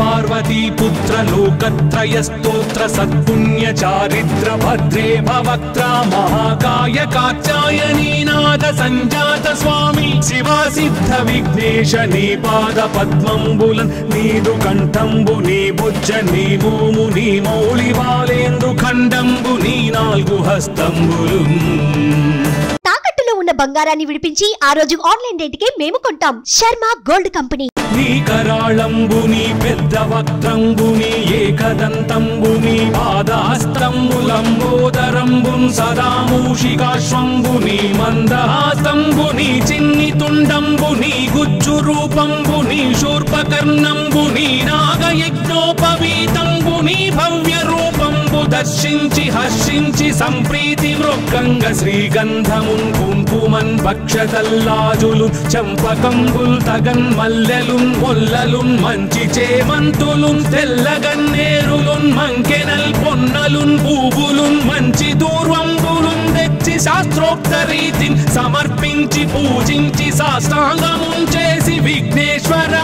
पार्वती पुत्र लोकत्रय स्तोत्र सत्पुण्य चारित्र भद्रे भवक्त्रा महाकाय कात्यायनी नाद संजात स्वामी शिवा सिद्ध विघ्नेश नी पाद पद्मंबुलन नीदु कंठंबु नी भुज नी भूमु नी मौళి బాలేంద్రు ఖండంబు నీ నాలుగు హస్తంబులు తాకట్టులో ఉన్న బంగారాన్ని విడిపించి ఆ రోజు ఆన్లైన్ రేటుకే మేము కొంటాం శర్మ గోల్డ్ కంపెనీ నీ కరాళంబు నీ పెద్ద వక్త్రంబు నీ ఏకదంతంబు నీ పాదహస్తంబులంబోదరంబు సదా మూషికాశ్వంబు నీ మందహాసంబు నీ చిన్ని తుండంబు నీ గుజ్జు రూపంబు నీ శూర్పకర్ణంబు నీ నాగయజ్ఞోపవీతంబు నీ భవ్య రూపంబు దర్శించి హర్షించి సంప్రీతి మృక్కంగ శ్రీగంధమున్ కుంకుమన్ భక్షతల్లాజులు చంపకంబుల్ తగన్ మల్లెలున్ మొల్లలున్ మంచి చేమంతులున్ తెల్లగన్నేరులున్ మంకెనల్ పొన్నలున్ పూవులున్ మంచి దూర్వంబులున్ తెచ్చి శాస్త్రోక్త రీతిని సమర్పించి పూజించి సాష్టాంగమున్ చేసి విఘ్నేశ్వరా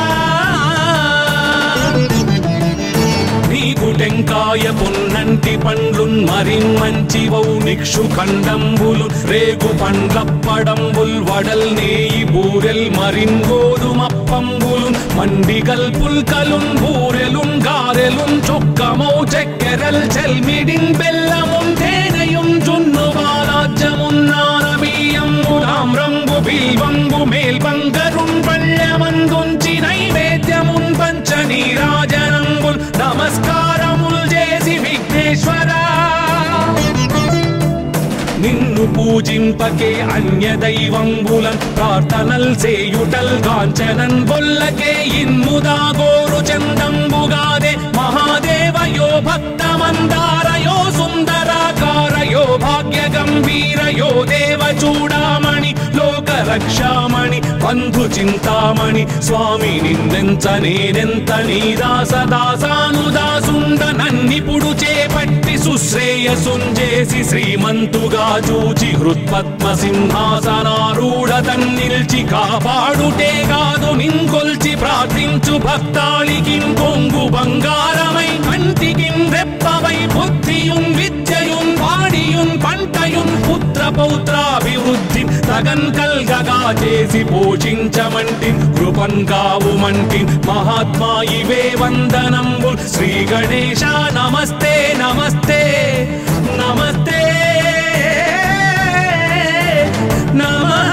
టెంకాయ పొన్నంటి పండ్లున్ మరిన్మంచివౌ నిక్షు ఖండంబులు రేగు పండ్లప్పడంబుల్ వడల్ నేయి బూరెల్ మరిన్ గోధుమప్పంబులు మండిగల్ పుల్కలున్ బూరెలున్ గారెలున్ చొక్కమౌ చెక్కెరల్ చెల్మిడిన్ బెల్లమున్ తేనెయున్ జున్ను బాలాజ్యమున్ నానబియ్యంబు తామ్రంబు బిల్వంబు మేల్బంగరున్ పళ్ళెమందుంచి నైవేద్యమున్ పంచ నీరాజనంబుల్ నమస్కారముల్ చేసి విఘ్నేశ్వరా నిన్ను పూజింపకే అన్య దైవంబులన్ ప్రార్థనల్ సేయుటల్ కాంచనన్ బొల్లకే ఇన్ముదా గోరు చందంబుగాదే మహాదేవయో భక్తమందారయో సుందరాకారయో భాగ్య గంభీరయో దేవ చూడామణి లోక రక్షామణి బంధు చింతామణి స్వామి నిన్నెంత నేనెంత నీ దాసదాసానుదాసుండ నన్నిపుడు చేపట్టి సుశ్రేయసుంజేసి శ్రీమంతుగా చూచి హృత్పద్మ సింహాసనారూఢ తన్నిల్చి కాపాడుటే కాదు నింకొల్చి ప్రార్థించు భక్తాళికి కొంగు బంగారమై కంటికి రెప్పవై బుద్ధియున్ విద్యయున్ వాడియున్ పంటయున్ పుత్ర పౌత్రాభివృద్ధి తగన్ కల్గగా చేసి పోషించమంటి కృపన్ కావుమంటి మహాత్మా ఇవే వందనంబు శ్రీ గణేశ నమస్తే నమస్తే నమస్తే నమః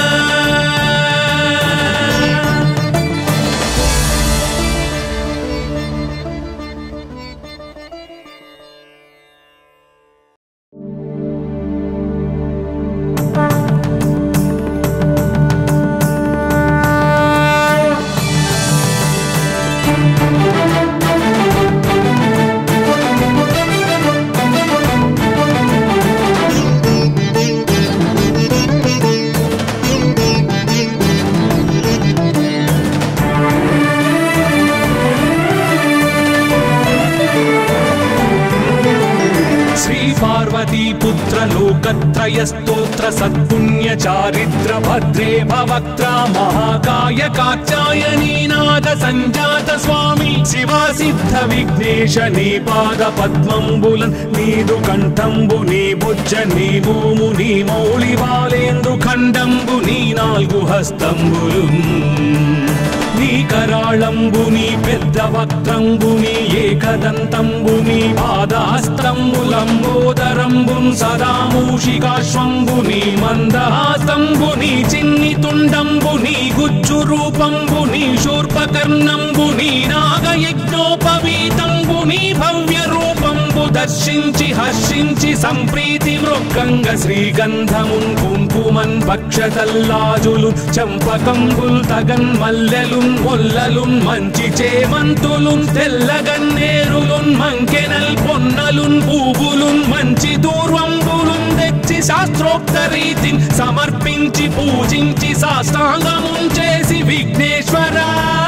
पार्वती पुत्र लोकत्रय स्तोत्र सत्पुण्य चारित्र भद्रे भवक्त्रा महाकाय कात्यायनी नाद संजात स्वामी शिवा सिद्ध विघ्नेश नी पाद पद्मंबुलन नीदु कंठंबु नी भुज नी भूमु नी मौళి బాలేంద్రు ఖండంబు నీ నాలుగు హస్తంబులు నీ కరాళంబు నీ పెద్ద వక్త్రంబు నీ ఏకదంతంబు నీ పాదహస్తంబులంబోదరంబు సదా మూషికాశ్వంబు నీ మందహాసంబు నీ చిన్ని తుండంబు నీ గుజ్జు రూపంబు నీ శూర్పకర్ణంబు నీ నాగయజ్ఞోపవీతంబు నీ భవ్య రూపంబు దర్శించి హర్షించి సంప్రీతి మృక్కంగ శ్రీగంధమున్ కుంకుమన్ భక్షతల్లాజులు చంపకంబుల్ తగన్ మల్లెలున్ మొల్లలున్ మంచి చేమంతులున్ తెల్లగన్నేరులున్ మంకెనల్ పొన్నలున్ పూవులున్ మంచి దూర్వంబులున్ తెచ్చి శాస్త్రోక్త రీతిని సమర్పించి పూజించి సాష్టాంగమున్ చేసి విఘ్నేశ్వరా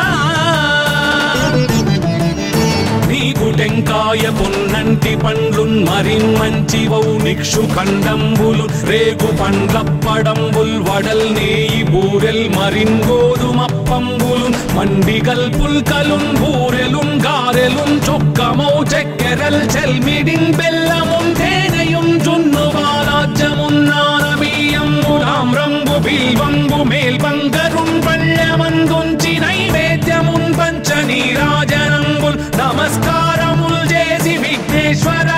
టెంకాయ పొన్నంటి పండ్లున్ మరిన్మంచివౌ నిక్షు ఖండంబులు రేగు పండ్లప్పడంబుల్ వడల్ నేయి బూరెల్ మరిన్ గోధుమప్పంబులు మండిగల్ పుల్కలున్ బూరెలున్ గా చెక్కెరల్ చెల్మిడిన్ బెల్లమున్ తేనెయున్ జున్ను వారాజ్యమున్నాన బియ్యంబు తామ్రంబు బిల్వంబు మేల్బంగరున్ పళ్ళెమందుంచి నైవేద్యమున్ పంచ నీరాజనంబుల్ నమస్కారముల్ చేసి విఘ్నేశ్వరా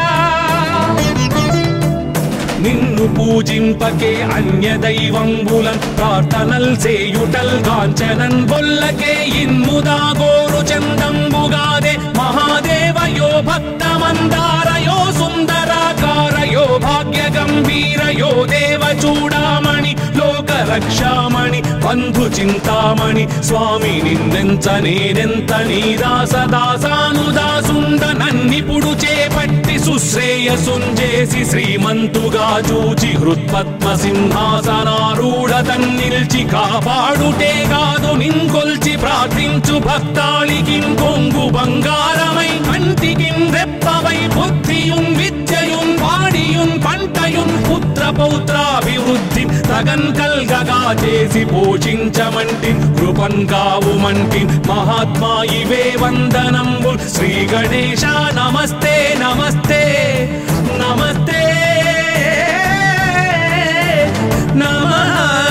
నిన్ను పూజింపకే అన్య దైవంబులన్ ప్రార్థనల్ సేయుటల్ కాంచనన్ బొల్లకే ఇన్ముదా గోరు చందంబుగాదే మహాదేవయో భక్తమందారయో సుందరాకారయో భాగ్య గంభీరయో దేవ చూడామణి లోక రక్షామణి బంధు చింతామణి స్వామి నిన్నెంత నేనెంత నీ దాసదాసానుదాసుండ నన్నిపుడు చేపట్టి సుశ్రేయసుంజేసి శ్రీమంతుగా చూచి హృత్పద్మ సింహాసనారూఢ తన్నిల్చి కాపాడుటే కాదు నింకొల్చి ప్రార్థించు భక్తాళికిన్ కొంగు బంగారమై కంటికిన్ రెప్పవై బుద్ధియున్ విద్యయున్ వాడియున్ పంటయున్ పుత్ర పౌత్రాభివృద్ధి తగన్ కల్గగా చేసి పోషించమంటి కృపన్ కావుమంటి మహాత్మా ఇవే వందనంబు శ్రీ గణేశ నమస్తే నమస్తే నమస్తే నమః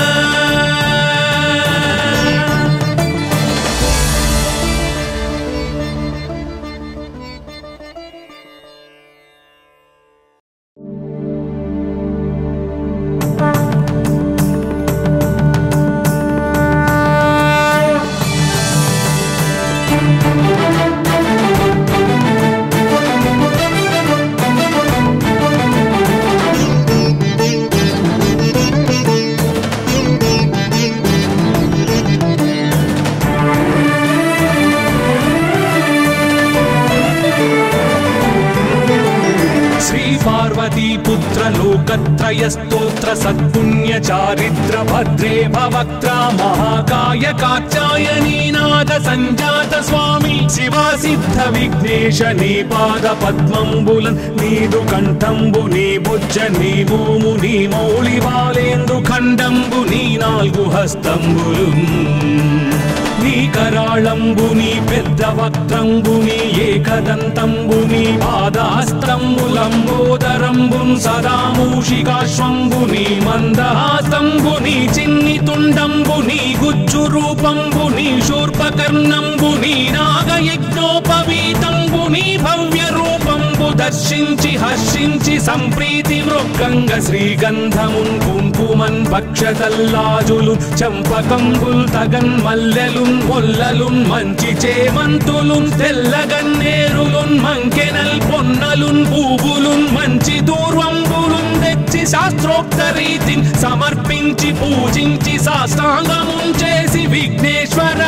लोकत्रय स्तोत्र सत्पुण्य चारित्र भद्रे भवक्त्रा महाकाय कात्यायनी नाद संजात स्वामी शिवा सिद्ध विघ्नेश नी पाद पद्मंबुलन नीदु कंठंबु नी भुज नी भूमु नी मौळि बालेंदु खंडंबु नी नाल्गु हस्तंबुलुन నీ కరాళంబుని పెద్ద వక్త్రంబుని ఏకదంతంబుని పాదహస్తంబులంబోదరంబున్ సదా మూషికాశ్వంబుని మందహాస్తంబుని చిన్ని తుండంబుని గుజ్జు రూపంబుని శూర్పకర్ణంబుని నాగయజ్ఞోపవీతంబుని భవ్య రూపంబు దర్శించి హర్షించి సంప్రీతి మృక్కంగ శ్రీగంధమున్ కుంకుమన్ భక్షతల్లాజులు చంపకంబుల్ తగన్ మల్లెలున్ మొల్లలున్ మంచి చేమంతులున్ తెల్లగన్నేరులున్ మంకెనల్ పొన్నలున్ పూవులున్ మంచి దూర్వంబులున్ తెచ్చి శాస్త్రోక్త రీతిని సమర్పించి పూజించి సాష్టాంగమున్ చేసి విఘ్నేశ్వరా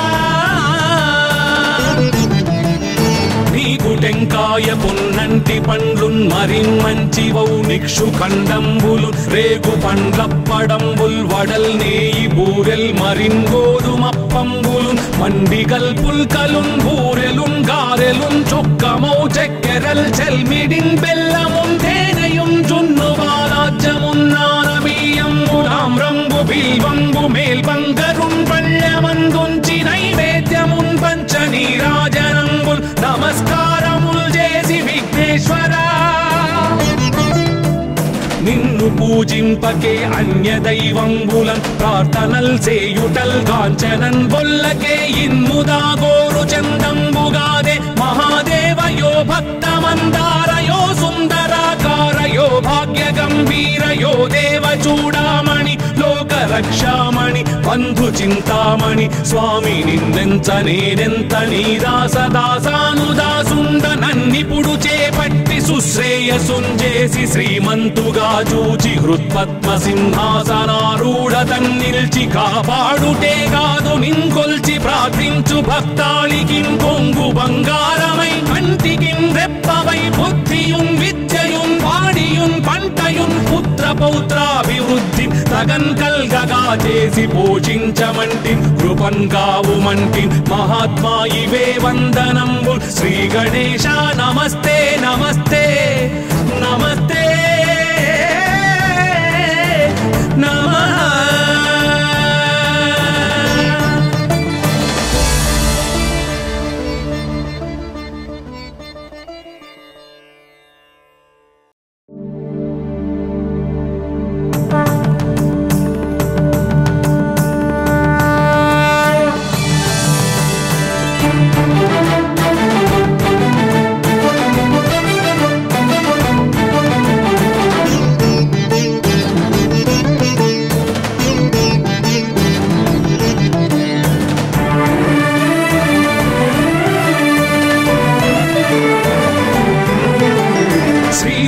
నీకు టెంకాయ పొన్నంటి పండ్లున్ మరిన్మంచివౌ నిక్షు ఖండంబులు రేగు పండ్లప్పడంబుల్ వడల్ నేయి బూరెల్ మరిన్ గోధుమప్పంబులున్ మండిగల్ పుల్కలున్ బూరెలున్ గారెలున్ చొక్కమౌ చెక్కెరల్ చెల్మిడిన్ బెల్లమున్ తేనెయున్ జున్ను వారాజ్యమున్నాన బియ్యంబు తామ్రంబు బిల్వంబు మేల్బంగరున్ పళ్ళెమందుంచి నైవేద్యమున్ పంచ నీరాజనంబుల్ నమస్కారముల్ చేసి విఘ్నేశ్వరా నిన్ను పూజింపకే అన్య దైవంబులన్ ప్రార్థనల్ సేయుటల్ కాంచనన్ బొల్లకే ఇన్ముదా గోరు చందంబుగాదే మహాదేవయో భక్తమందారయో సుందరాకారయో భాగ్య గంభీరయో దేవ చూడామణి లోక రక్షామణి బంధు చింతామణి స్వామి నిన్నెంత నేనెంత నీ దాసదాసానుదాసుండ నన్నిపుడు చేపట్టి సుశ్రేయసుంజేసి శ్రీమంతుగా చూచి హృత్పద్మ సింహాసనారూఢ తన్నిల్చి కాపాడుటే కాదు నింకొల్చి ప్రార్థించు భక్తాళికిన్ కొంగు బంగారమై కంటికిన్ రెప్పవై బుద్ధియున్ విద్యయున్ వాడియున్ పంటయున్ పుత్ర పౌత్రాభివృద్ధి తగన్ కల్గగా చేసి పోషించమంటి కృపన్ కావుమంటి మహాత్మా ఇవే వందనంబు శ్రీ గణేశ నమస్తే నమస్తే నమస్తే నమః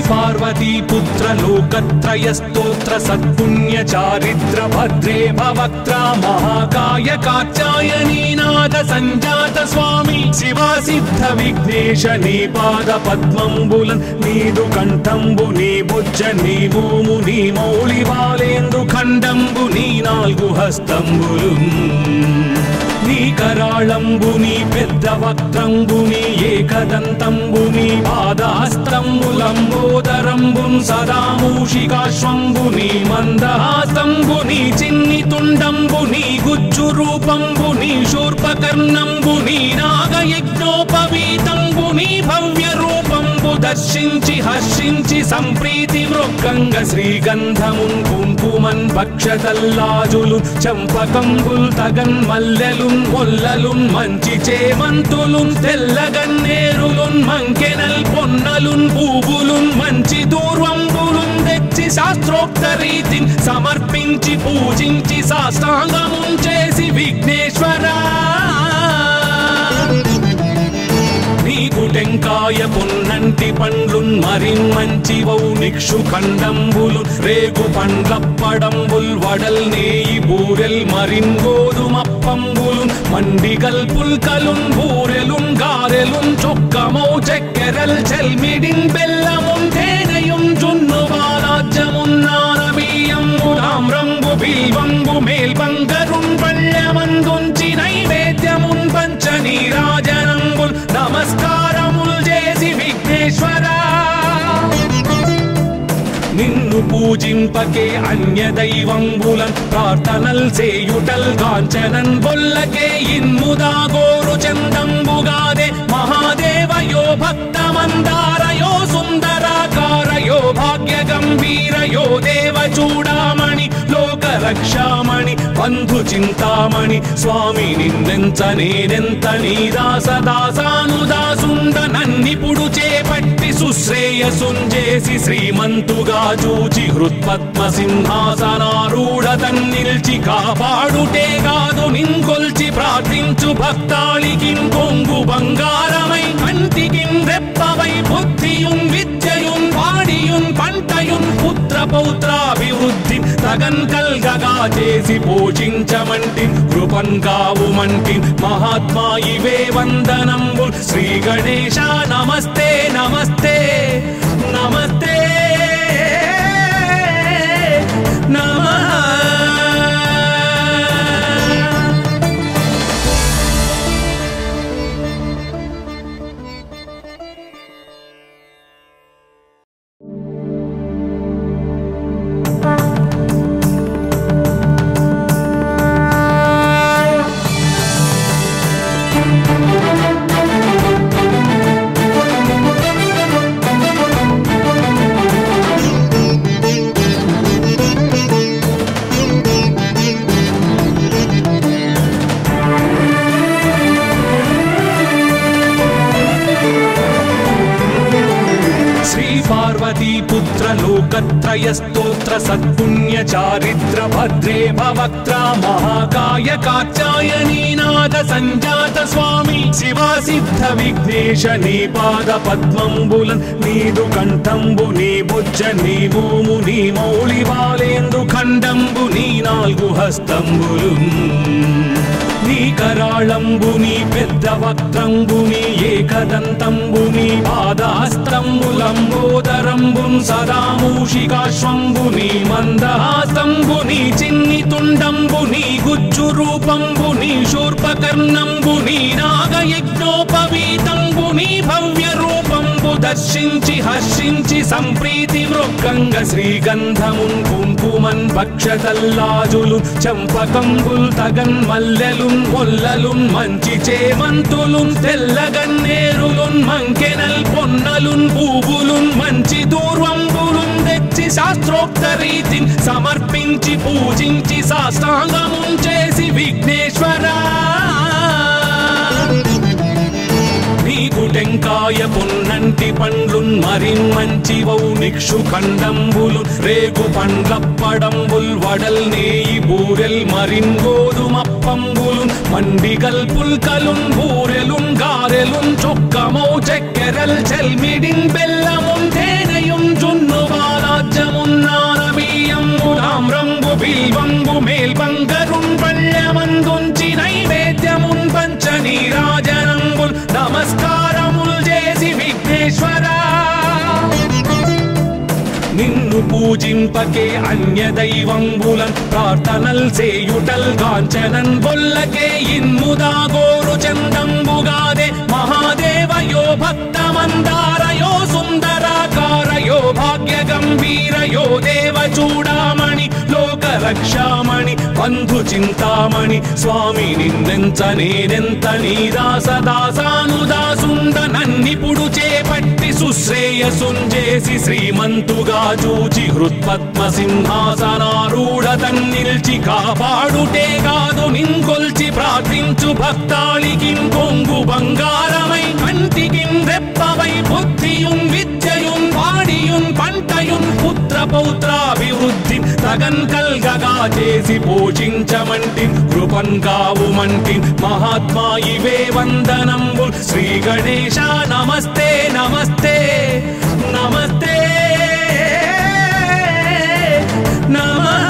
पार्वती पुत्र लोकत्रय स्तोत्र सत्पुण्य चारित्र भद्रे भवक्त्रा महाकाय कात्यायनी नाद संजात स्वामी शिवा सिद्ध विघ्नेश नी पाद पद्मंबुलन नीदु कंठंबु नी भुज नी भूमु नी मौళి बालेंदु खंडंबु नी नाल्गु हस्तंबुलुन నీ కరాళంబుని పెద్ద వక్త్రంబుని ఏకదంతంబుని పాదహస్తంబులంబోదరంబున్ సదా మూషికాశ్వంబుని మందహాసంబుని చిన్ని తుండంబుని గుజ్జు రూపంబుని శూర్పకర్ణంబుని నాగయజ్ఞోపవీతంబుని భవ్య రూపంబు దర్శించి హర్షించి సంప్రీతి మృక్కంగ శ్రీగంధమున్ కుంకుమన్ భక్షతల్లాజులు చంపకంబుల్ తగన్ మల్లెలున్ మొల్లలున్ మంచి చేమంతులున్ తెల్లగన్నేరులున్ మంకెనల్ పొన్నలున్ పూవులున్ మంచి దూర్వంబులున్ తెచ్చి శాస్త్రోక్త రీతిని సమర్పించి పూజించి సాష్టాంగమున్ చేసి విఘ్నేశ్వరా నీకు టెంకాయ పొన్నంటి పండ్లున్ మరిన్మంచివౌ నిక్షు ఖండంబులు రేగు పండ్లప్పడంబుల్ వడల్ నేయి బూరెల్ మరిన్ గోధుమప్పంబులు మండిగల్ పుల్కలున్ బూరెలున్ గారెలున్ చొక్కమౌ చెక్కెరల్ చెల్మిడిన్ బెల్లమున్ తేనెయున్ జున్ను బాలాజ్యమున్ నానబియ్యంబు తామ్రంబు బిల్వంబు మేల్బంగరున్ పళ్ళెమందుంచి నైవేద్యమున్ పంచ నీరాజనంబుల్ నమస్కారముల్ చేసి విఘ్నేశ్వరా నిన్ను పూజింపకే అన్య దైవంబులన్ ప్రార్థనల్ చేయుటల్ కాంచనన్ బొల్లకే ఇన్ముదా గోరు చందంబుగాదే మహాదేవయో భక్తమందారయో సుందరాకారయో భాగ్య గంభీరయో దేవ చూడామణి లోక రక్షామణి బంధు చింతామణి స్వామి నిన్నెంత నేనెంత నీ దాసదాసానుదాసుండ నన్నిపుడు చేపట్టి సుశ్రేయసుంజేసి శ్రీమంతుగా చూచి హృత్పద్మ సింహాసనారూఢ తన్నిల్చి కాపాడుటే కాదు నింకొల్చి ప్రార్థించు భక్తాళికిన్ కొంగు బంగారమై కంటికిన్ రెప్పవై బుద్ధియున్ విద్యయున్ వాడియున్ పంటయున్ పుత్ర పౌత్రాభివృద్ధి తగన్ కల్గగా చేసి పోషించమంటి కృపన్ కావుమంటి మహాత్మా ఇవే వందనంబు శ్రీ గణేశ నమస్తే నమస్తే నమస్తే నమః पार्वती पुत्र लोकत्रय स्तोत्र सत्पुण्य चारित्र भद्रे भवक्त्रा महाकाय कात्यायनी नाद संजात स्वामी शिवा सिद्ध विघ्नेश नी पाद पद्मंबुलन नीदु कंठंबु नी भुज नी भूमु नी मौళి बालेंदु खंडंबु नी नाल्गु हस्तंबुलुन నీ కరాళంబుని పెద్ద వక్త్రంబుని ఏకదంతంబుని పాదహస్తంబులంబోదరంబున్ సదా మూషికాశ్వంబుని మందహాసంబుని చిన్ని తుండంబుని గుజ్జు రూపంబుని శూర్పకర్ణంబుని నాగయజ్ఞోపవీతంబుని భవ్య రూపంబు దర్శించి హర్షించి సంప్రీతి మృక్కంగ శ్రీగంధమున్ కుంకుమన్ భక్షతల్లాజులు చంపకంబుల్ తగన్ మల్లెలున్ మొల్లలున్ మంచి చేమంతులున్ తెల్లగన్నేరులున్ మంకెనల్ పొన్నలున్ పూవులున్ మంచి దూర్వంబులున్ తెచ్చి శాస్త్రోక్త రీతిని సమర్పించి పూజించి సాష్టాంగమున్ చేసి విఘ్నేశ్వరా నీకు టెంకాయ పొన్నంటి పండ్లున్ మరిన్మంచివౌ నిక్షు ఖండంబులు రేగు పండ్లప్పడంబుల్ వడల్ నేయి బూరెల్ మరిన్ గోధుమప్పంబులు మండిగల్ పుల్కలున్ బూరెలున్ గారెలున్ చొక్కమౌ చెక్కెరల్ చెల్మిడిన్ బెల్లమున్ తేనెయున్ నిన్ను పూజింపకే అన్య దైవంబులన్ ప్రార్థనల్ సేయుటల్ కాంచనన్ బొల్లకే ఇన్ముదా గోరు చందంబుగాదే మహాదేవయో భక్తమందారయో సుందరాకారయో భాగ్య గంభీరయో దేవ చూడామణి లోక రక్షామణి బంధు చింతామణి స్వామి నిన్నెంత నేనెంత నీ దాసదాసానుదాసుండ నన్నిపుడు చేపట్టి సుశ్రేయసుంజేసి శ్రీమంతుగా చూచి హృత్పద్మ సింహాసనారూఢ తన్నిల్చి కాపాడుటే కాదు నింకొల్చి ప్రార్థించు భక్తాళికిన్ కొంగు బంగారమై కంటికిన్ రెప్పవై బుద్ధియున్ విద్యయున్ వాడియున్ పంటయున్ పుత్ర పౌత్రాభివృద్ధి తగన్ కల్గగా చేసి పోషించమంటి కృపన్ కావుమంటి మహాత్మా ఇవే వందనంబు శ్రీ గణేశ నమస్తే నమస్తే నమస్తే నమః.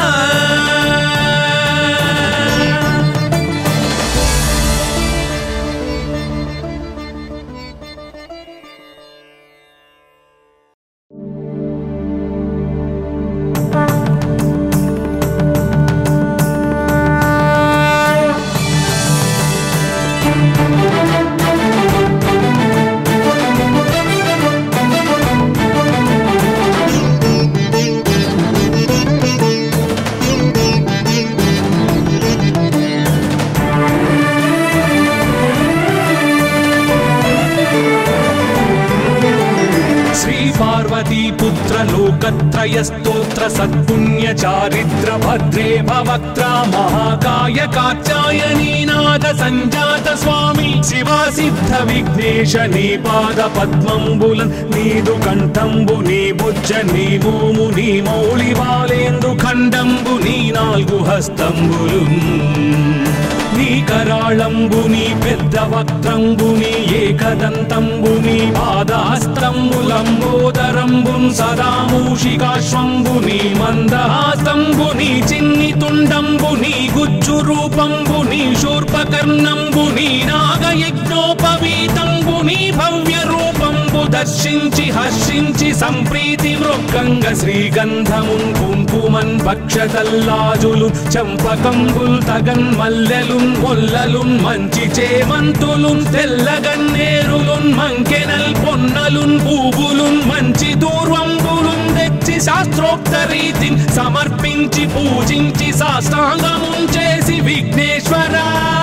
लोकत्रय स्तोत्र सत्पुण्य चारित्र भद्रे भवक्त्रा महाकाय कात्यायनी नाद संजात स्वामी शिवा सिद्ध विघ्नेश नी पाद पद्मंबुलन नीदु कंठंबु नी बुज्ज नी भूमु नी मौळि बालेंदु खंडंबु नी नाल्गु हस्तंबुलुन నీ కరాళంబుని పెద్ద వక్త్రంబుని ఏకదంతంబుని పాదహస్తంబులంబోదరంబున్ సదా మూషికాశ్వంబుని మందహాస్తంబుని చిన్ని తుండంబుని గుజ్జు రూపంబుని శూర్పకర్ణంబుని నాగయజ్ఞోపవీతంబుని భవ్య రూపంబు దర్శించి హర్షించి సంప్రీతి మృక్కంగ శ్రీగంధమున్ కుంకుమన్ భక్షతల్లాజులు చంపకంబుల్ తగన్ మల్లెలున్ మొల్లలున్ మంచి చేమంతులున్ తెల్లగన్నేరులున్ మంకెనల్ పొన్నలున్ పూవులున్ మంచి దూర్వంబులున్ తెచ్చి శాస్త్రోక్త రీతిని సమర్పించి పూజించి సాష్టాంగమున్ చేసి విఘ్నేశ్వరా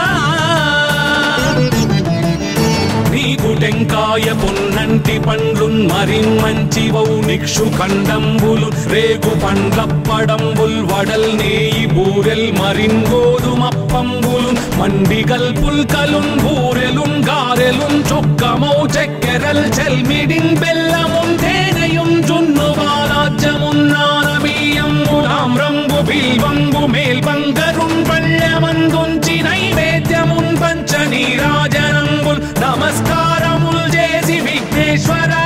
నీకు టెంకాయ పొన్నంటి పండ్లున్ మరిన్మంచివౌ నిక్షు ఖండంబులు రేగు పండ్లప్పడంబుల్ వడల్ నేయి బూరెల్ మరిన్ గోధుమప్పంబులు మండిగల్ పుల్కలున్ బూరెలున్ గారెలున్ చొక్కమౌ చెక్కెరల్ చెల్మిడిన్ బెల్లమున్ తేనెయున్ జున్ను బాలాజ్యమున్ నానబియ్యంబు తామ్రంబు బిల్వంబు మేల్బంగరున్ పళ్ళెమందుంచి నైవేద్యమున్ పంచ నీరాజనంబుల్ నమస్కారముల్ చేసి విఘ్నేశ్వరా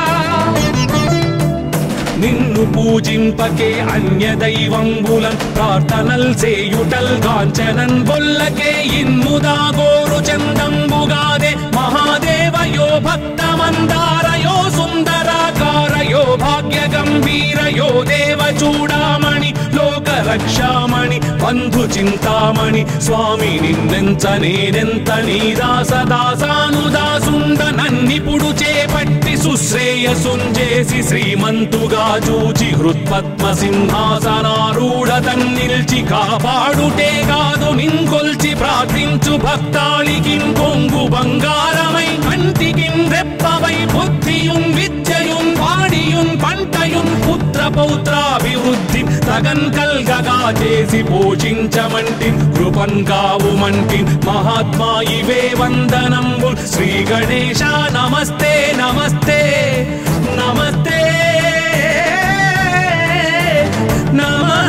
నిన్ను పూజింపకే అన్య దైవంబులన్ ప్రార్థనల్ సేయుటల్ కాంచనన్ బొల్లకే ఇన్ముదా గోరు చందంబుగాదే మహాదేవయో భక్తమందారయో సుందరాకారయో భాగ్య గంభీరయో దేవ చూడామణి లోక రక్షామణి బంధు చింతామణి స్వామి నిన్నెంత నేనెంత నీ దాసదాసానుదాసుండ నన్నిపుడు చేపట్టి సుశ్రేయసుంజేసి శ్రీమంతుగా చూచి హృత్పద్మ సింహాసనారూఢ తన్నిల్చి కాపాడుటే కాదు నింకొల్చి ప్రార్థించు భక్తాళికిన్ కొంగు బంగారమై కంటికిన్ రెప్పవై బుద్ధియున్ విద్యయున్ వాడియున్ పంటయున్ పుత్ర పౌత్రాభివృద్ధి తగన్ కల్గగా చేసి పోషించమంటి కృపన్ కావుమంటి మహాత్మా ఇవే వందనంబు శ్రీ గణేశ నమస్తే నమస్తే నమస్తే నమః.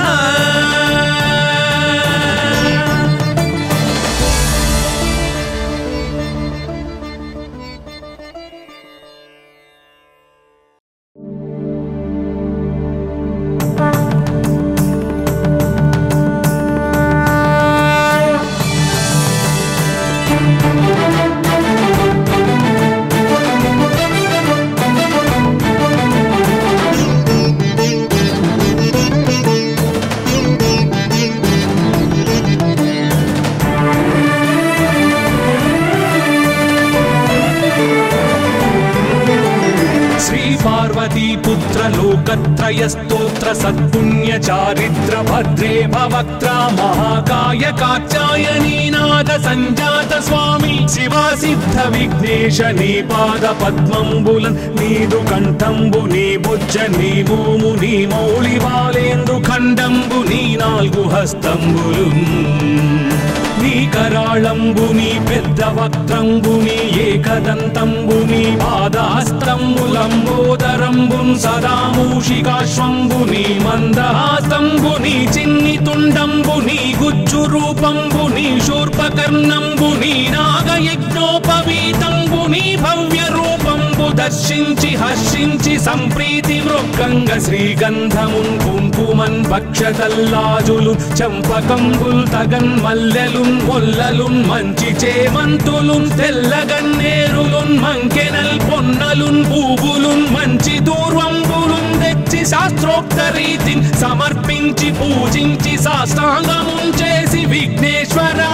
पार्वती पुत्र लोकत्रय स्तोत्र सत्पुण्य चारित्र भद्रे भवक्त्रा महाकाय कात्यायनी नाद संजात स्वामी शिवा सिद्ध विघ्नेश नी पाद पद्मंबुलन नीदु कंठंबु नी बुज्ज नी भूमु नी मौళి बालेंद्रु खंडंबु नी नाल्गु हस्तंबुलु నీ కరాళంబుని పెద్ద వక్త్రంబుని ఏకదంతంబుని పాదహస్తంబులంబోదరంబున్ సదా మూషికాశ్వంబుని మందహాస్తంబుని చిన్ని తుండంబుని గుజ్జు రూపంబుని శూర్పకర్ణంబుని నాగయజ్ఞోపవీతంబుని భవ్య రూపంబు దర్శించి హర్షించి సంప్రీతి మృక్కంగ శ్రీగంధమున్ కుంకుమన్ భక్షతల్లాజులు చంపకంబుల్ తగన్ మల్లెలున్ మొల్లలున్ మంచి చేమంతులున్ తెల్లగన్నేరులున్ మంకెనల్ పొన్నలున్ పూవులున్ మంచి దూర్వంబులున్ తెచ్చి శాస్త్రోక్త రీతిని సమర్పించి పూజించి సాష్టాంగమున్ చేసి విఘ్నేశ్వరా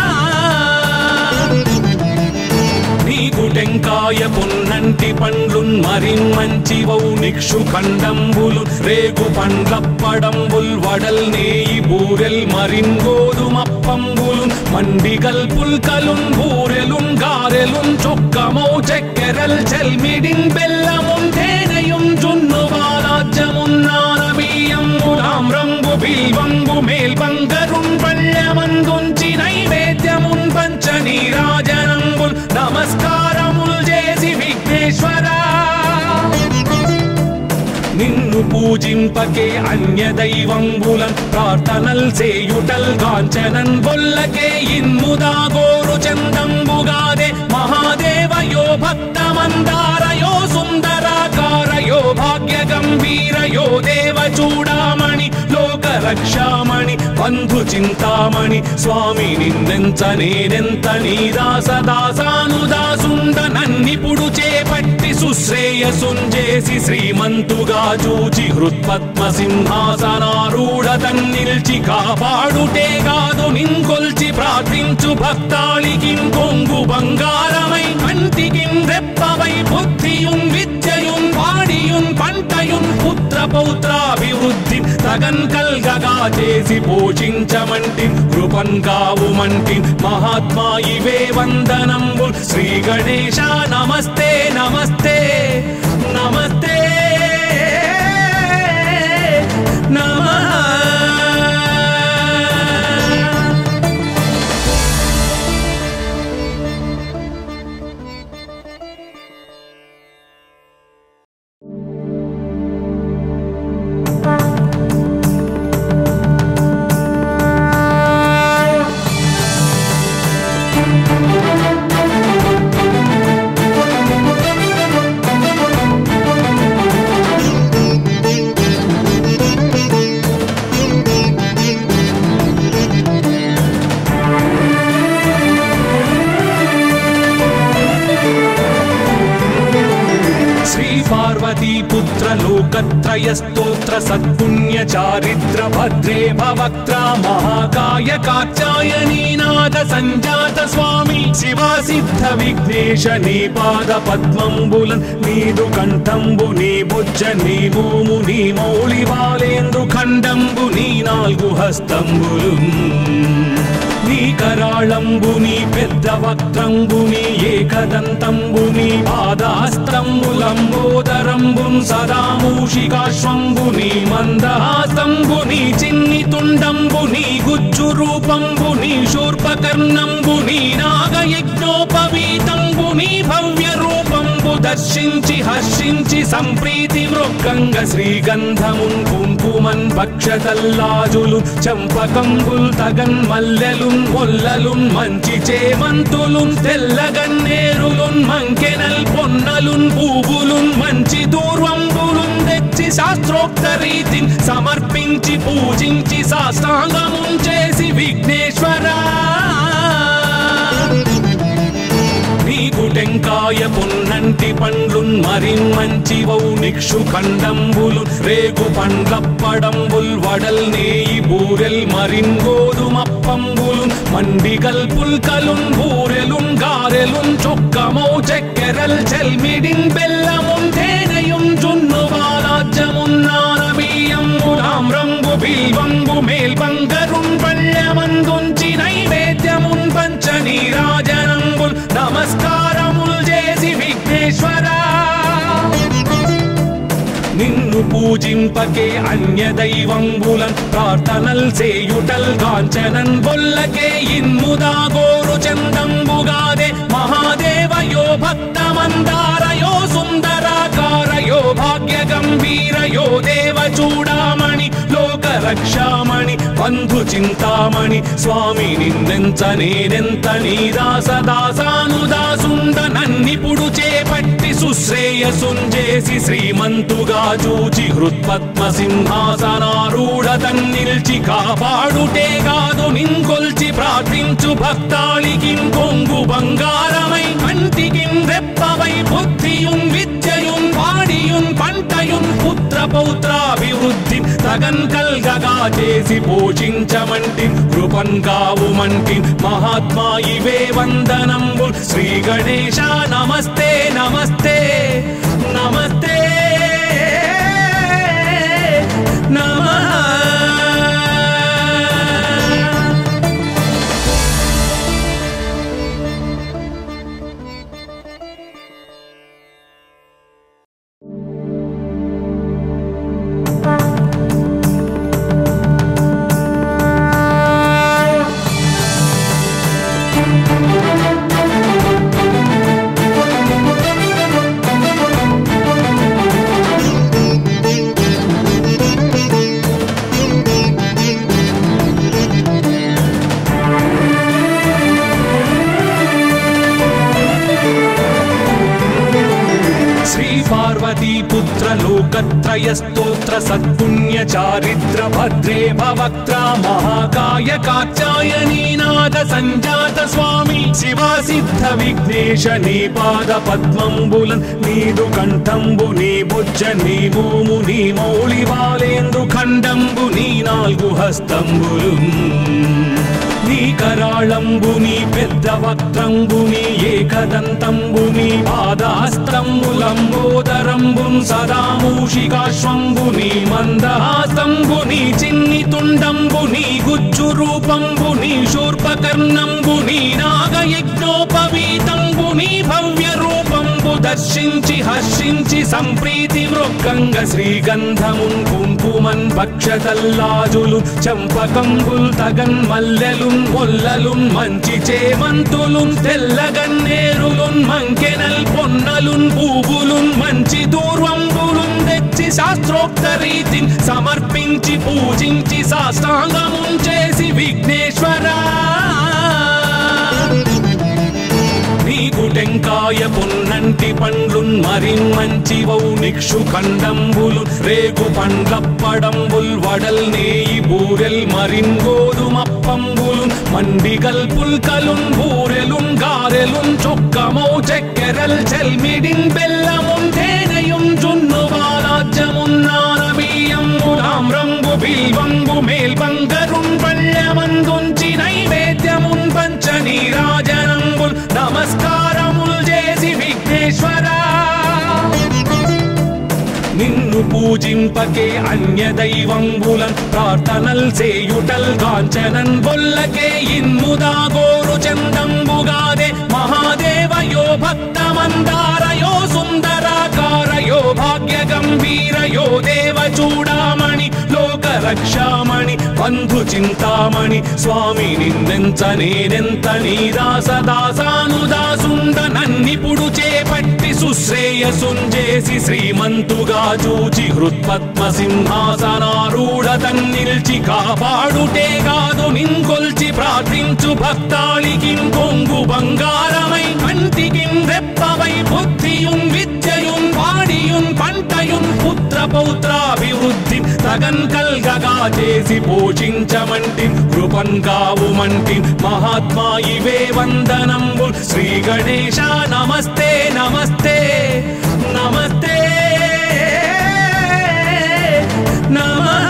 నీకు టెంకాయ పొన్నంటి పండ్లున్ మరిన్ మంచివౌ నిక్షు ఖండంబులు రేగు పండ్లప్పడంబుల్ వడల్ నేయి బూరెల్ మరిన్ గోధుమప్పంబులు మండిగల్ పుల్కలున్ బూరెలున్ గారెలున్ చొక్కమౌ చెక్కెరల్ చెల్మిడిన్ బెల్లమున్ తేనెయున్ జున్ను వారాజ్యమున్ నానబియ్యంబులాం రంగు బిల్వంబు మేల్బంగరున్ పళ్ళెమందుంచి నైవేద్యమున్ పంచ నీరాజనంబుల్ నమస్కారముల్ చేసి విఘ్నేశ్వరా నిన్ను పూజింపకే అన్య దైవంబులన్ ప్రార్థనల్ సేయుటల్ కాంచనన్ బొల్లకే ఇన్ముదా గోరు చందంబుగాదే మహాదేవయో భక్తమందారయో సుందరాకారయో భాగ్య గంభీరయో దేవ చూడామణి లోక రక్షామణి బంధు చింతామణి స్వామి నిన్నెంత నేనెంత నీ దాసదాసానుదాసుండ నన్నిపుడు చేపట్టి సుశ్రేయసుంజేసి శ్రీమంతుగా చూచి హృత్పద్మ సింహాసనారూఢ తన్నిల్చి కాపాడుటే కాదు నింకొల్చి ప్రార్థించు భక్తాళికిన్ కొంగు బంగారమై కంటికిన్ రెప్పవై బుద్ధియున్ విద్యయున్ వాడియున్ పంటయున్ పుత్ర పౌత్రాభివృద్ధి తగన్ కల్గగా చేసి పోషించమంటి కృపన్ కావుమంటి మహాత్మా ఇవే వందనంబు శ్రీ గణేశ నమస్తే నమస్తే నమస్తే నమః पार्वती पुत्र लोकत्रय स्तोत्र सत्पुण्य चारित्र भद्रे भवक्त्रा महाकाय कात्यायनी नाद संजात स्वामी शिवा सिद्ध विघ्नेश नी पाद पद्मंबुलन नीदु कंठंबु नी बुज्ज नी भूमु नी मौళి बालेंद्रु खंडंबु नी नाल्गु हस्तंबुलु నీ కరాళంబుని పెద్ద వక్త్రంబుని ఏకదంతంబుని పాదహస్తంబులంబోదరంబున్ సదా మూషికాశ్వంబుని మందహాస్తంబుని చిన్ని తుండంబుని గుజ్జు రూపంబుని శూర్పకర్ణంబుని నాగయజ్ఞోపవీతంబుని భవ్య రూపంబు దర్శించి హర్షించి సంప్రీతి మృక్కంగ శ్రీగంధమున్ కుంకుమన్ భక్షతల్లాజులు చంపకంబుల్ తగన్ మల్లెలున్ మొల్లలున్ మంచి చేమంతులున్ తెల్లగన్నేరులున్ మంకెనల్ పొన్నలున్ పూవులున్ మంచి దూర్వంబులున్ తెచ్చి శాస్త్రోక్త రీతిని సమర్పించి పూజించి సాష్టాంగమున్ చేసి విఘ్నేశ్వరా నీకు టెంకాయ పొన్నంటి పండ్లున్ మరిన్ మంచివౌ నిక్షు ఖండంబులు రేగు పండ్లప్పడంబుల్ వడల్ నేయి బూరెల్ మరిన్ గోధుమప్పంబులు మండిగల్ పుల్కలున్ బూరెలున్ గారెలున్ చొక్కమౌ చెక్కెరల్ చెల్మిడిన్ బెల్లమున్ తేనెయున్ జున్ను నిన్ను పూజింపకే అన్య దైవంబులన్ ప్రార్థనల్ సేయుటల్ కాంచనన్ బొల్లకే ఇన్ముదా గోరు చందంబుగాదే మహాదేవయో భక్తమందారయో సుందరాకారయో భాగ్య గంభీరయో దేవ చూడామణి లోక రక్షామణి బంధు చింతామణి స్వామి నిన్నెంత నేనెంత నీ దాసదాసానుదాసుండ నన్నిపుడు చేపట్టి సుశ్రేయసుంజేసి శ్రీమంతుగా చూచి హృత్పద్మ సింహాసనారూఢ తన్నిల్చి కాపాడుటే కాదు నింకొల్చి ప్రార్థించు భక్తాళికి కొంగు బంగారమై కంటికి రెప్పవై బుద్ధియున్ విద్యయున్ వాడియున్ పంటయున్ పుత్ర పౌత్రాభివృద్ధి తగన్ కల్గగా చేసి పోషించమంటి కృపన్ కావుమంటి మహాత్మా ఇవే వందనంబు శ్రీ గణేశ నమస్తే నమస్తే నమస్తే నమః. लोकत्रय स्तोत्र सत्पुण्य चारित्र भद्रे भवक्त्रा महाकाय कात्यायनी नाद संजात स्वामी शिवा सिद्ध विघ्नेश नी पाद पद्मंबुलन नीदु कंठंबु नी भुज नी मोमु नी मौळि बालेंद्रु खंडंबु नी नाल्गु हस्तंबुलुन నీ కరాళంబుని పెద్ద వక్త్రంబుని ఏకదంతంబుని పాదహస్తంబులంబోదరంబున్ సదా మూషికాశ్వంబుని మందహాసంబుని చిన్ని తుండంబుని గుజ్జు రూపంబుని శూర్పకర్ణంబుని నాగయజ్ఞోపవీతంబుని భవ్య రూపంబు దర్శించి హర్షించి సంప్రీతి మృక్కంగ శ్రీగంధమున్ కుంకుమన్ భక్షతల్లాజులు చంపకంబుల్ తగన్ మల్లెలున్ మొల్లలున్ మంచి చేమంతులున్ తెల్లగన్నేరులున్ మంకెనల్ పొన్నలున్ పూవులున్ మంచి దూర్వంబులున్ తెచ్చి శాస్త్రోక్త రీతిని సమర్పించి పూజించి సాష్టాంగమున్ చేసి విఘ్నేశ్వరా నీకు టెంకాయ పొన్నంటి పండ్లున్ మరిన్ మంచివౌ నిక్షు ఖండంబులు రేగు పండ్లప్పడంబుల్ వడల్ నేయి బూరెల్ మరిన్ గోధుమప్పంబులు మండిగల్ పుల్కలున్ బూరెలున్ గారెలున్ చొక్కమౌ చెక్కెరల్ చెల్మిడిన్ బెల్లమున్ తేనెయున్ జున్ను బాలాజ్యమున్ నానబియ్యంబు తామ్రంబు బిల్వంబు మేల్బంగరున్ పళ్ళెమందుంచి నైవేద్యమున్ పంచ నీరాజనంబుల్ నమస్కారముల్ చేసి విఘ్నేశ్వరా నిన్ను పూజింపకే అన్య దైవంబులన్ ప్రార్థనల్ సేయుటల్ కాంచనన్ బొల్లకే ఇన్ముదా గోరు చందంబుగాదే మహాదేవయో భక్తమందారయో సుందరాకారయో భాగ్య గంభీరయో దేవ చూడామణి లోక రక్షామణి బంధు చింతామణి స్వామి నిన్నెంత నేనెంత నీ దాసదాసానుదాసుండ నన్నిపుడు చేపట్టి సుశ్రేయసుంజేసి శ్రీమంతుగా చూచి హృత్పద్మ సింహాసనారూఢ తన్నిల్చి కాపాడుటే కాదు నింకొల్చి ప్రార్థించు భక్తాళికి కొంగు బంగారమై కంటికి రెప్పవై బుద్ధియున్ విద్యయున్ వాడియున్ పంటయున్ పుత్ర పౌత్రాభివృద్ధి తగన్ కల్గగా చేసి పోషించమంటి కృపన్ కావుమంటి మహాత్మా ఇవే వందనంబు శ్రీ గణేశ నమస్తే నమస్తే నమస్తే నమః.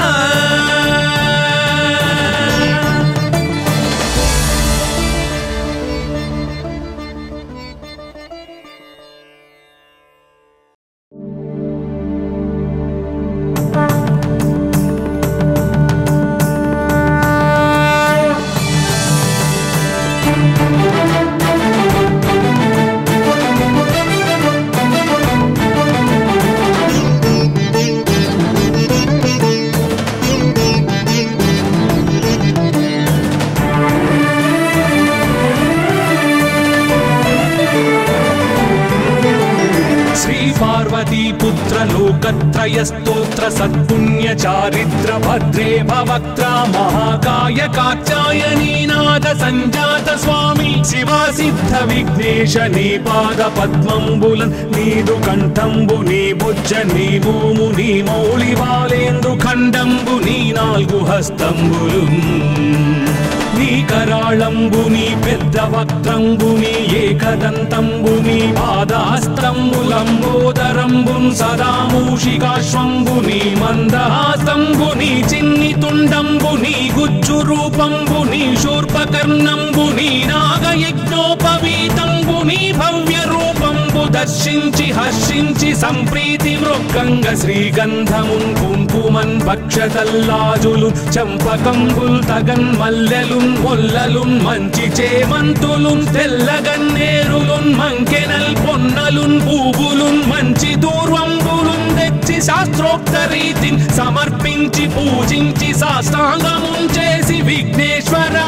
पार्वती पुत्र लोकत्रय स्तोत्र सत्पुण्य चारित्र भद्रे भवक्त्रा महाकाय कात्यायनी नाद संजात स्वामी शिवा सिद्ध विघ्नेश नी पाद पद्मंबुलन नीदु कंठंबु नी भुज नी भूमु नी मौళి बालेंद्रु खंडंबु नी नाल्गु हस्तंबुलु నీ కరాళంబుని పెద్ద వక్త్రంబుని ఏకదంతంబుని పాదహస్తంబులంబోదరంబున్ సదా మూషికాశ్వంబుని మందహాసంబుని చిన్ని తుండంబుని గుజ్జు రూపంబుని శూర్పకర్ణంబుని నాగయజ్ఞోపవీతంబుని భవ్య రూపంబు దర్శించి హర్షించి సంప్రీతి మృక్కంగ శ్రీగంధమున్ కుంకుమన్ భక్షతల్లాజులు చంపకంబుల్ తగన్ మల్లెలున్ మొల్లలున్ మంచి చేమంతులున్ తెల్లగన్నేరులున్ మంకెనల్ పొన్నలున్ పూవులున్ మంచి దూర్వంబులున్ తెచ్చి శాస్త్రోక్త రీతిని సమర్పించి పూజించి సాష్టాంగమున్ చేసి విఘ్నేశ్వరా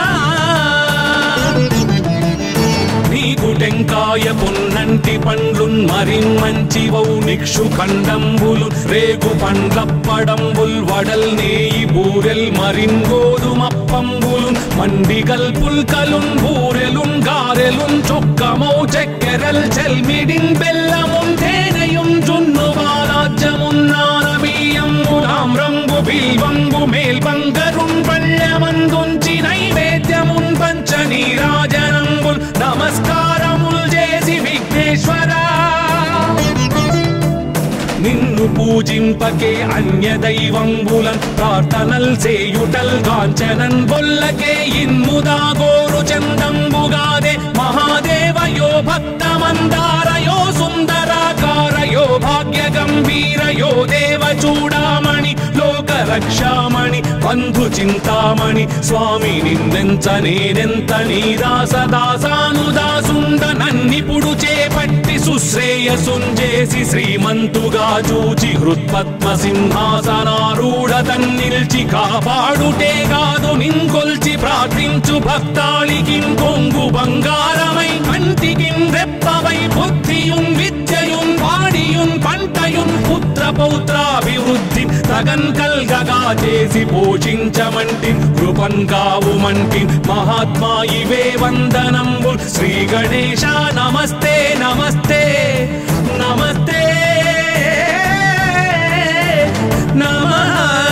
నీకు టెంకాయ పొన్నంటి పండ్లున్ మరిన్మంచివౌ నిక్షు ఖండంబులు రేగు పండ్లప్పడంబుల్ వడల్ నేయి బూరెల్ మరిన్ గోధుమప్పంబులు మండిగల్ పుల్కలున్ బూరెలున్ గారెలున్ చొక్కమౌ చెక్కెరల్ చెల్మిడిన్ బెల్లమున్ తేనెయున్ జున్ను వారాజ్యమున్ నానబియ్యంబు తామ్రంబు బిల్వంబు మేల్బంగరున్ పళ్ళెమందుంచి నైవేద్యమున్ పంచ నీరాజనంబుల్ నమస్కారముల్ చేసి విఘ్నేశ్వరా నిన్ను పూజింపకే అన్య దైవంబులన్ ప్రార్థనల్ చేయుటల్ కాంచనన్ బొల్లకే ఇన్ముదా గోరు చందంబుగాదే మహాదేవయో భక్తమందారయో సుందరాకారయో భాగ్య గంభీరయో దేవ చూడామణి లోక రక్షామణి బంధు చింతామణి స్వామి నిన్నెంత నేనెంత నీ దాసదాసానుదాసుండ నన్నిపుడు చేపట్టి సుశ్రేయసున్ చేసి శ్రీమంతుగా చూచి హృత్పద్మ సింహాసనారూఢ తన్నిల్చి కాపాడుటే కాదు నింకొల్చి ప్రార్థించు భక్తాళికిన్ కొంగు బంగారమై కంటికిన్ రెప్పవై బుద్ధియున్ విద్యయున్ వాడియున్ పంటయున్ పుత్ర పౌత్రాభివృద్ధి తగన్ కల్గగా చేసి పోషించమంటి కృపన్ కావుమంటి మహాత్మా ఇవే వందనంబు శ్రీ గణేశ నమస్తే నమస్తే నమస్తే నమః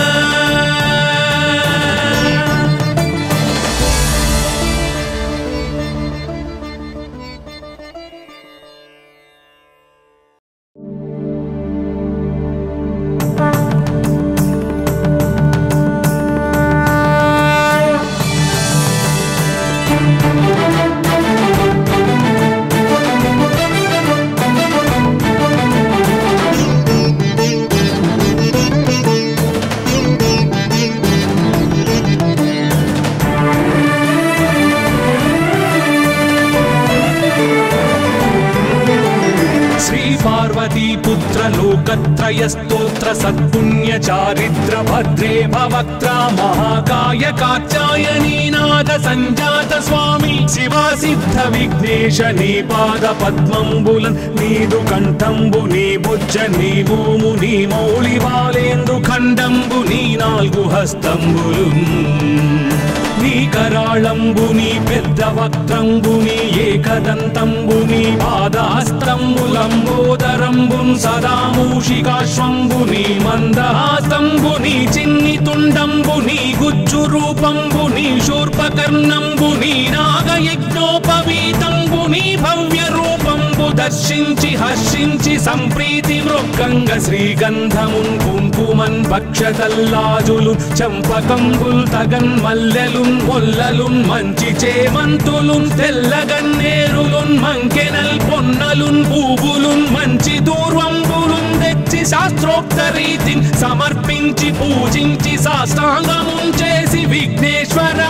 पार्वती पुत्र लोकत्रय स्तोत्र सत्पुण्य चारित्र भद्रे भवक्त्रा महाकाय कात्यायनी नाद संजात स्वामी शिवा सिद्ध विघ्नेश नी पाद पद्मंबुलन नीदु कंठंबु नी भुज नी भूमु नी मौళి बालेंद्रु खंडंबु नी नाल्गु हस्तंबुलुन నీ కరాళంబుని పెద్ద వక్త్రంబుని ఏకదంతంబుని పాదహస్తంబులంబోదరంబున్ సదా మూషికాశ్వంబుని మందహాసంబుని చిన్ని తుండంబుని గుజ్జు రూపంబుని శూర్పకర్ణంబుని నాగయజ్ఞోపవీతంబుని భవ్య రూపంబు దర్శించి హర్షించి సంప్రీతి మృక్కంగ శ్రీగంధమున్ కుంకుమన్ భక్షతల్లాజులు చంపకంబుల్ తగన్ మల్లెలున్ మొల్లలున్ మంచి చేమంతులున్ తెల్లగన్నేరులున్ మంకెనల్ పొన్నలున్ పూవులున్ మంచి దూర్వంబులున్ తెచ్చి శాస్త్రోక్త రీతిని సమర్పించి పూజించి సాష్టాంగమున్ చేసి విఘ్నేశ్వరా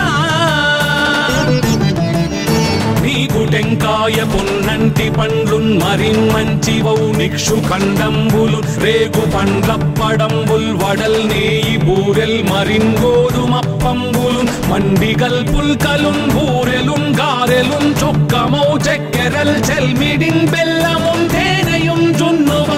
నీకు టెంకాయ పొన్నంటి పండ్లున్ మరిన్మంచివౌ నిక్షు ఖండంబులు రేగు పండ్లప్పడంబుల్ వడల్ నేయి బూరెల్ మరిన్ గోధుమప్పంబులు మండిగల్ పుల్కలున్ బూరెలున్ గారెలున్ చొక్కమౌ చెక్కెరల్ చెల్మిడిన్ బెల్లమున్ తేనెయున్ జున్ను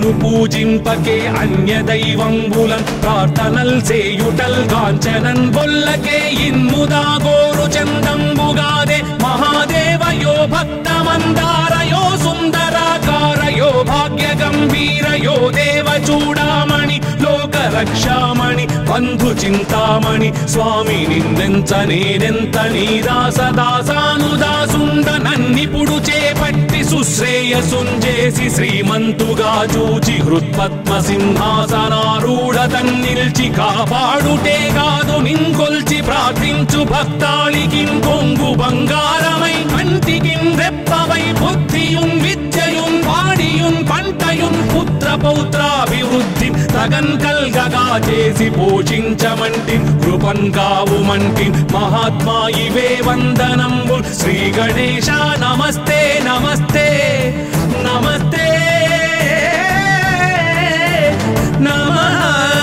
నిన్ను పూజింపకే అన్య దైవంబులన్ ప్రార్థనల్ సేయుటల్ కాంచనన్ బొల్లకే ఇన్ముదా గోరు చందంబుగాదే మహాదేవయో భక్తమందారయో సుందరాకారయో భాగ్య గంభీరయో దేవ చూడామణి లోక రక్షామణి బంధు చింతామణి స్వామి నిన్నెంత నేనెంత నీ దాసదాసానుదాసుండ నన్నిపుడు చేపట్టి సుశ్రేయసుంజేసి శ్రీమంతుగా చూచి హృత్పద్మ సింహాసనారూఢ తన్నిల్చి కాపాడుటే కాదు నింకొల్చి ప్రార్థించు భక్తాళికిన్ కొంగు బంగారమై కంటికిన్ రెప్పవై బుద్ధియున్ విద్యయున్ వాడియున్ పంటయున్ పుత్ర పౌత్రాభివృద్ధి తగన్ కల్గగా చేసి పోషించమంటి కృపన్ కావుమంటి మహాత్మా ఇవే వందనంబు శ్రీ గణేశ నమస్తే నమస్తే నమస్తే నమః.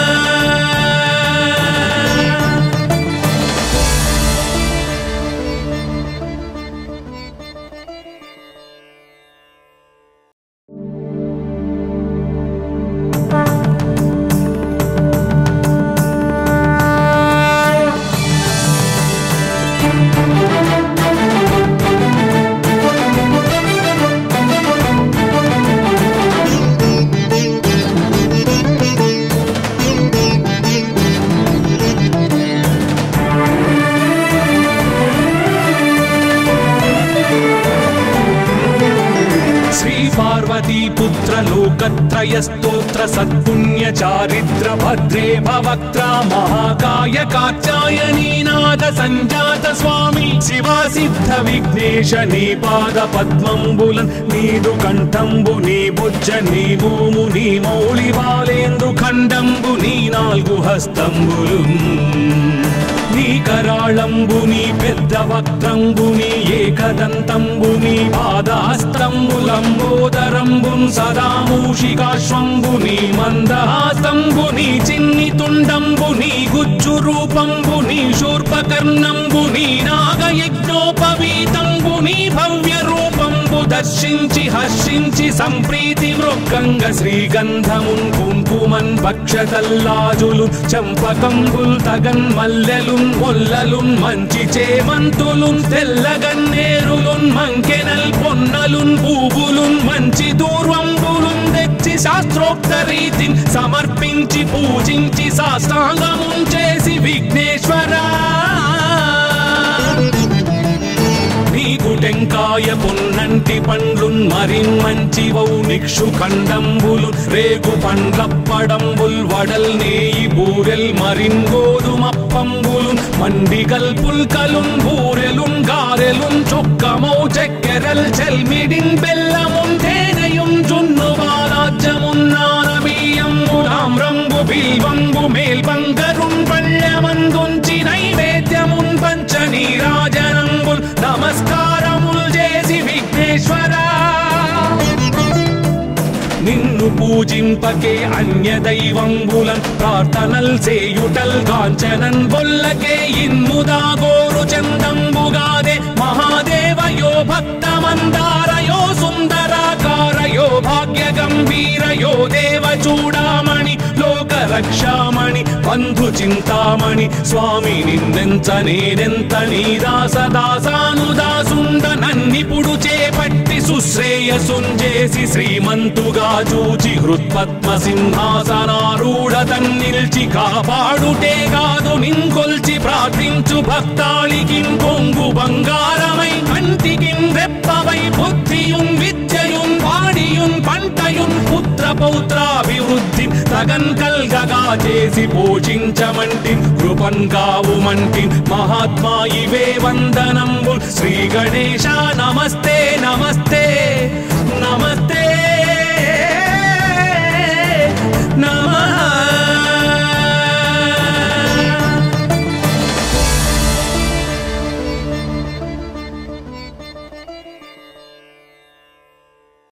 लोकत्रय स्तोत्र सत्पुण्य चारित्र भद्रे भवक्त्रा महाकाय कात्यायनी नाद संजात स्वामी शिवा सिद्ध विघ्नेश नी पाद पद्मंबुलन नीदु कंठंबु नी बुज्ज नी भूमु नी मौळि बालेंदु खंडंबु नी नाल्गु हस्तंबुलुन నీ కరాళంబుని పెద్ద వక్త్రంబుని ఏకదంతంబుని పాదహస్తంబులంబోదరంబున్ సదా మూషికాశ్వంబుని మందహాసంబుని చిన్ని తుండంబుని గుజ్జు రూపంబుని శూర్పకర్ణంబుని నాగయజ్ఞోపవీతంబుని భవ్య రూపంబు దర్శించి హర్షించి సంప్రీతి మృక్కంగ శ్రీగంధమున్ కుంకుమన్ భక్షతల్లాజులు చంపకంబుల్ తగన్ మల్లెలున్ మొల్లలున్ మంచి చేమంతులున్ తెల్లగన్నేరులున్ మంకెనల్ పొన్నలున్ పూవులున్ మంచి దూర్వంబులున్ తెచ్చి శాస్త్రోక్త రీతిని సమర్పించి పూజించి సాష్టాంగమున్ చేసి విఘ్నేశ్వరా నీకు టెంకాయ పొన్నంటి పండ్లున్ మరిన్ మంచివౌ నిక్షు ఖండంబులు రేగు పండ్లప్పడంబుల్ వడల్ నేయి బూరెల్ మరిన్ గోధుమప్పంబులు మండిగల్ పుల్కలున్ బూరెలున్ గారెలున్ చొక్కమౌ చెక్కెరల్ చెల్మిడిన్ బెల్లమున్ తేనెయున్ జున్ను బాలాజ్యమున్ నానబియ్యంబు తామ్రంబు బిల్వంబు మేల్బంగరున్ పళ్ళెమందుంచి నైవేద్యమున్ పంచ నీరాజనంబుల్ నమస్కారముల్ చేసి విఘ్నేశ్వరా నిన్ను పూజింపకే అన్య దైవంబులన్ ప్రార్థనల్ సేయుటల్ కాంచనన్ బొల్లకే ఇన్ముదా గోరు చందంబుగాదే మహాదేవయో భక్తమందారయో సుందరాకారయో భాగ్య గంభీరయో దేవ చూడామణి లోక రక్షామణి బంధు చింతామణి స్వామి నిన్నెంత నేనెంత నీ దాసదాసానుదాసుండ నన్నిపుడు చేపట్టి సుశ్రేయసుంజేసి శ్రీమంతుగా చూచి హృత్పద్మ సింహాసనారూఢ తన్నిల్చి కాపాడుటే కాదు నింకొల్చి ప్రార్థించు భక్తాళికిన్ కొంగు బంగారమై కంటికిన్ రెప్పవై బుద్ధియున్ విద్యయున్ వాడియున్ పంటయున్ పుత్ర పౌత్రాభివృద్ధి తగన్ కల్గగా చేసి పోషించమంటి కృపన్ కావుమంటి మహాత్మా ఇవే వందనంబు శ్రీ గణేశ నమస్తే నమస్తే నమస్తే